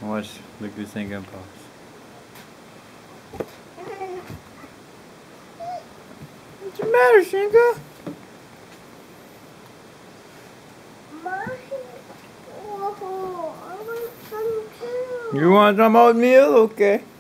Watch, look, this ain't gonna pause. What's the matter, Shinka? You want some oatmeal? Okay.